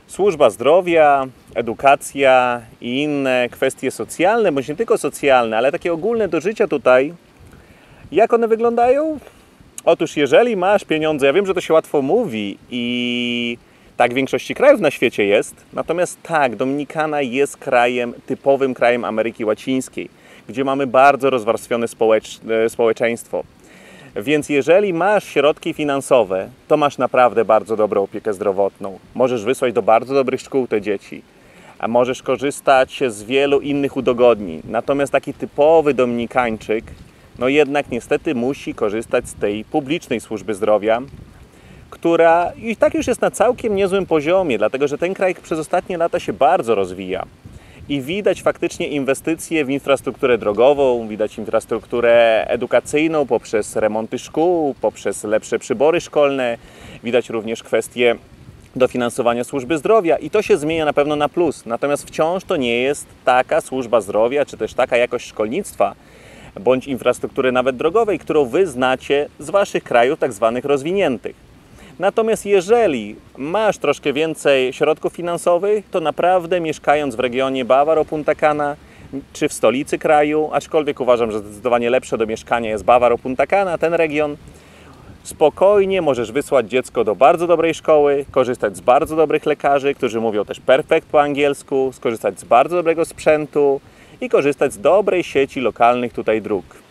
Służba zdrowia, edukacja i inne kwestie socjalne, bądź nie tylko socjalne, ale takie ogólne do życia tutaj, jak one wyglądają? Otóż jeżeli masz pieniądze, ja wiem, że to się łatwo mówi i tak w większości krajów na świecie jest, natomiast tak, Dominikana jest krajem, typowym krajem Ameryki Łacińskiej, gdzie mamy bardzo rozwarstwione społeczeństwo. Więc jeżeli masz środki finansowe, to masz naprawdę bardzo dobrą opiekę zdrowotną. Możesz wysłać do bardzo dobrych szkół te dzieci, a możesz korzystać z wielu innych udogodnień. Natomiast taki typowy Dominikańczyk, no jednak niestety musi korzystać z tej publicznej służby zdrowia, która i tak już jest na całkiem niezłym poziomie, dlatego że ten kraj przez ostatnie lata się bardzo rozwija. I widać faktycznie inwestycje w infrastrukturę drogową, widać infrastrukturę edukacyjną poprzez remonty szkół, poprzez lepsze przybory szkolne, widać również kwestie dofinansowania służby zdrowia i to się zmienia na pewno na plus. Natomiast wciąż to nie jest taka służba zdrowia, czy też taka jakość szkolnictwa, bądź infrastruktury nawet drogowej, którą wy znacie z waszych krajów tak zwanych rozwiniętych. Natomiast jeżeli masz troszkę więcej środków finansowych, to naprawdę mieszkając w regionie Bávaro Punta Cana, czy w stolicy kraju, aczkolwiek uważam, że zdecydowanie lepsze do mieszkania jest Bávaro Punta Cana, ten region, spokojnie możesz wysłać dziecko do bardzo dobrej szkoły, korzystać z bardzo dobrych lekarzy, którzy mówią też perfekt po angielsku, skorzystać z bardzo dobrego sprzętu i korzystać z dobrej sieci lokalnych tutaj dróg.